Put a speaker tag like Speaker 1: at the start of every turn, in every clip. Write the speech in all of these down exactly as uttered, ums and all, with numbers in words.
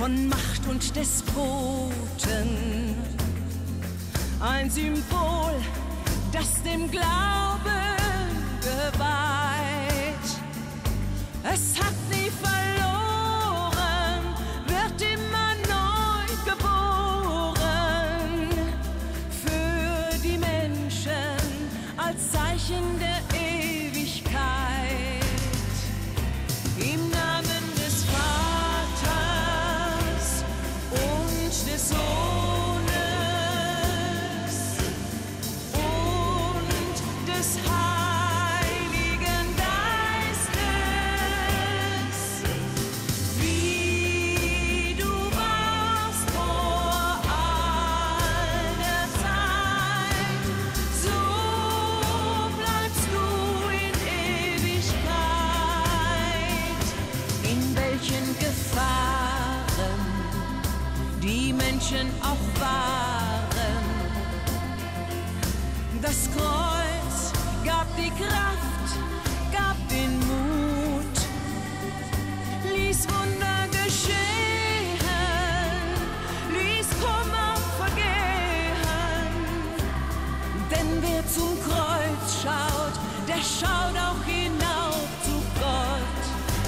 Speaker 1: von Macht und Despoten. Ein Symbol, das dem Glauben geweiht. Es hat nie verloren, wird immer neu geboren. Für die Menschen als Zeichen der Ewigkeit. Im Namen des Vaters und des Sohnes und des Heiligen Geistes, wie du warst vor all der Zeit, so bleibst du in Ewigkeit. In welchen Gefahren die Menschen auch waren. Das Kreuz gab die Kraft, gab den Mut, ließ Wunder geschehen, ließ Kummer vergehen. Denn wer zum Kreuz schaut, der schaut auch hinauf zu Gott.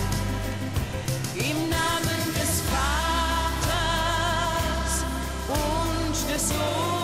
Speaker 1: Im Namen des Vaters und des Sohnes